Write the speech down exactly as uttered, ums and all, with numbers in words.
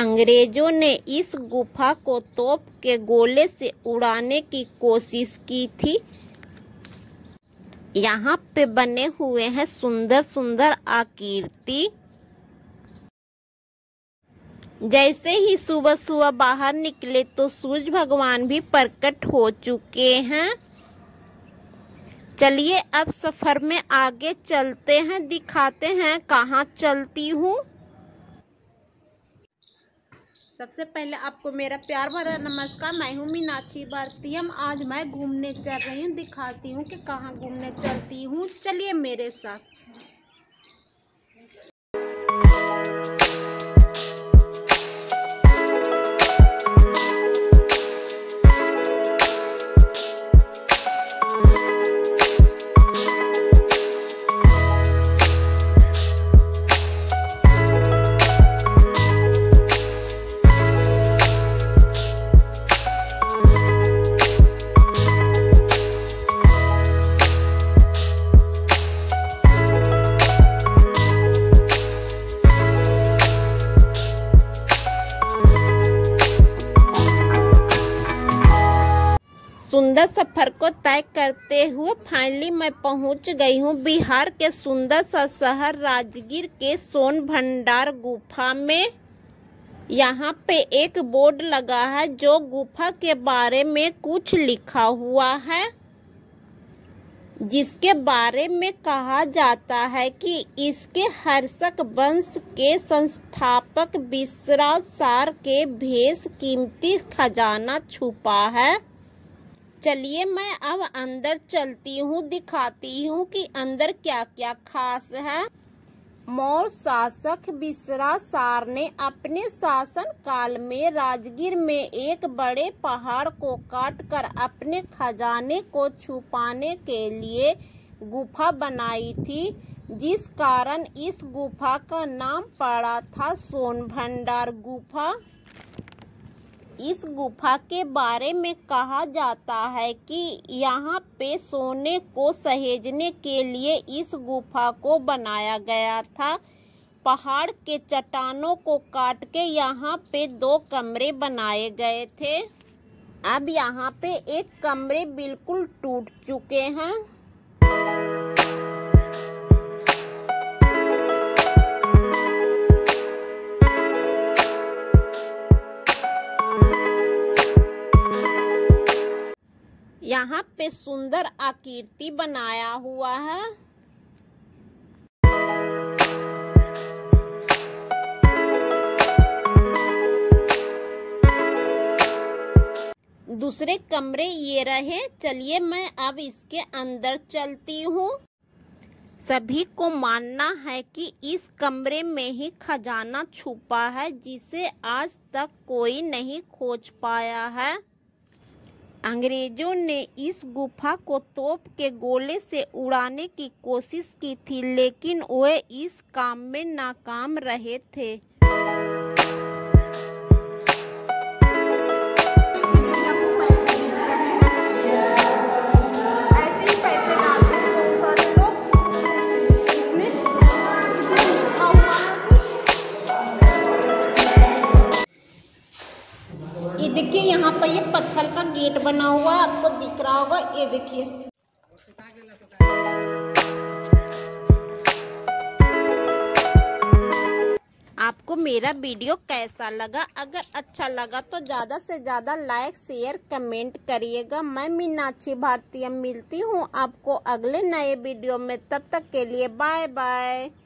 अंग्रेजों ने इस गुफा को तोप के गोले से उड़ाने की कोशिश की थी। यहाँ पे बने हुए हैं सुंदर सुंदर आकृति। जैसे ही सुबह सुबह बाहर निकले तो सूरज भगवान भी प्रकट हो चुके हैं। चलिए अब सफर में आगे चलते हैं, दिखाते हैं कहाँ चलती हूँ। सबसे पहले आपको मेरा प्यार भरा नमस्कार। मैं हूँ मीनाक्षी भारतीयम। आज मैं घूमने चल रही हूँ, दिखाती हूँ कि कहाँ घूमने चलती हूँ। चलिए मेरे साथ। सुंदर सफर को तय करते हुए फाइनली मैं पहुंच गई हूं बिहार के सुंदर सा शहर राजगीर के सोन भंडार गुफा में। यहाँ पे एक बोर्ड लगा है जो गुफा के बारे में कुछ लिखा हुआ है, जिसके बारे में कहा जाता है कि इसके हर्षक वंश के संस्थापक विश्रासार के भेष कीमती खजाना छुपा है। चलिए मैं अब अंदर चलती हूँ, दिखाती हूँ कि अंदर क्या क्या खास है। मौर्य शासक विश्रासार ने अपने शासन काल में राजगीर में एक बड़े पहाड़ को काटकर अपने खजाने को छुपाने के लिए गुफा बनाई थी, जिस कारण इस गुफा का नाम पड़ा था सोन भंडार गुफा। इस गुफा के बारे में कहा जाता है कि यहाँ पे सोने को सहेजने के लिए इस गुफा को बनाया गया था। पहाड़ के चट्टानों को काट के यहाँ पे दो कमरे बनाए गए थे। अब यहाँ पे एक कमरे बिल्कुल टूट चुके हैं। यहाँ पे सुंदर आकृति बनाया हुआ है। दूसरे कमरे ये रहे। चलिए मैं अब इसके अंदर चलती हूँ। सभी को मानना है कि इस कमरे में ही खजाना छुपा है, जिसे आज तक कोई नहीं खोज पाया है। अंग्रेजों ने इस गुफा को तोप के गोले से उड़ाने की कोशिश की थी, लेकिन वे इस काम में नाकाम रहे थे। ये देखिए यहाँ पर ये पत्थर का गेट बना हुआ है, आपको दिख रहा होगा। ये देखिए आपको मेरा वीडियो कैसा लगा? अगर अच्छा लगा तो ज़्यादा से ज़्यादा लाइक शेयर कमेंट करिएगा। मैं मीनाक्षी भारतीय मिलती हूँ आपको अगले नए वीडियो में। तब तक के लिए बाय बाय।